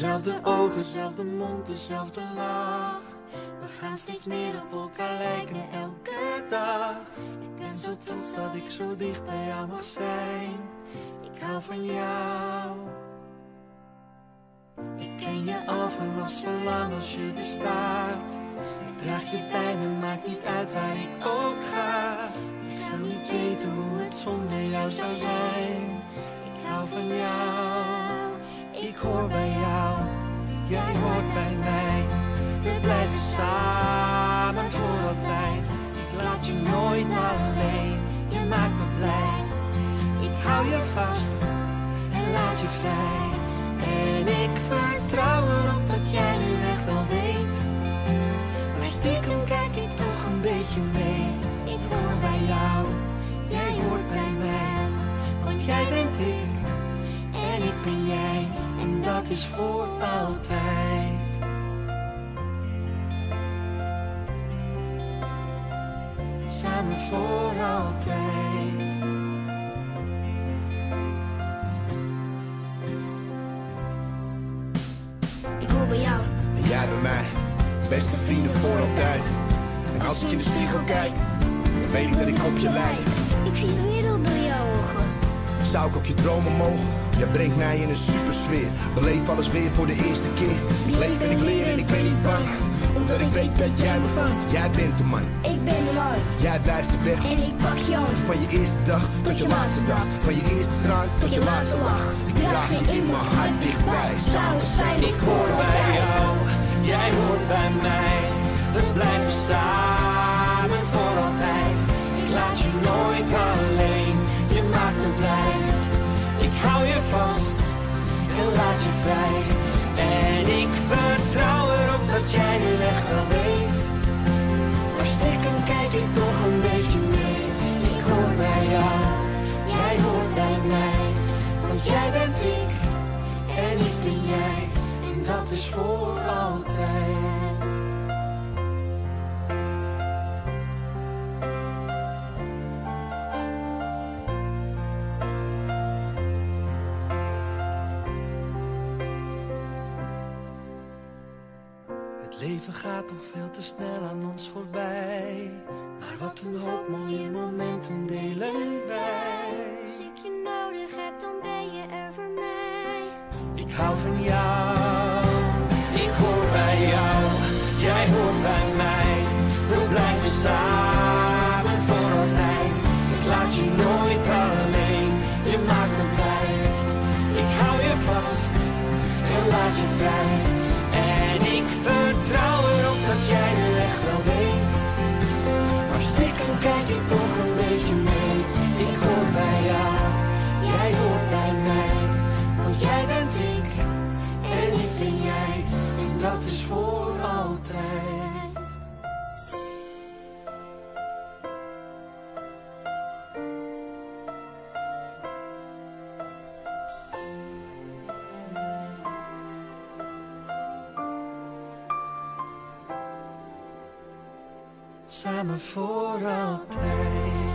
Dezelfde ogen, dezelfde mond, dezelfde lach. We gaan steeds meer op elkaar lijken elke dag. Ik ben zo trots dat ik zo dicht bij jou mag zijn. Ik hou van jou. Ik ken je al vanaf zo lang als je bestaat. Ik draag je bij me, maakt niet uit waar ik ook ga. Ik zou niet weten hoe het zonder jou zou zijn. Ik hou van jou. Ik hoor bij jou, jij hoort bij mij. We blijven samen voor altijd. Ik laat je nooit alleen, je maakt me blij. Ik hou je vast en laat je vrij. En ik vertrouw erop dat jij nu echt wel weet. Maar stiekem kijk ik toch een beetje mee. Ik hoor bij jou, jij hoort bij mij. Want jij bent ik en ik ben jij. En dat is voor altijd. Samen voor altijd. Ik hoor bij jou. En jij bij mij. Beste vrienden voor altijd. En als ik in de spiegel kijk, dan weet ik dat ik op je lijk. Ik zie de wereld door jouw ogen. Zou ik op je dromen mogen? Jij brengt mij in een supersfeer. Beleef alles weer voor de eerste keer. Ik leef en ik leer en ik ben niet bang. Omdat ik weet dat jij me vangt. Jij bent de man. Ik ben de man. Jij wijst de weg. En ik pak je hand. Van je eerste dag tot je laatste dag. Van je eerste traan tot je laatste lach. Ik draag je in mijn hart dichtbij. Samen zijn we Ik hoor bij jou, jij hoort bij mij. We blijven samen voor altijd. Ik laat je nooit alleen, je maakt me blij. Ik hou je vast en laat je vrij. En ik vertrouw erop dat jij nu echt wel weet. Maar stiekem kijk ik toch een beetje mee. Ik hoor bij jou, jij hoort bij mij. Want jij bent ik en ik ben jij. En dat is voor altijd. Het leven gaat toch veel te snel aan ons voorbij. Maar wat een hoop mooie momenten delen wij. Als ik je nodig heb, dan ben je er voor mij. Ik hou van jou, ik hoor bij jou, jij hoort bij mij. We blijven samen voor altijd. Ik laat je nooit alleen, je maakt me blij. Ik hou je vast en laat je vrij. En ik vertrouw erop dat jij nu echt wel weet. Maar stiekem kijk ik toch een beetje mee. Ik hoor bij jou, jij hoort bij mij. Want jij bent ik en ik ben jij. En dat is voor altijd. Samen voor altijd.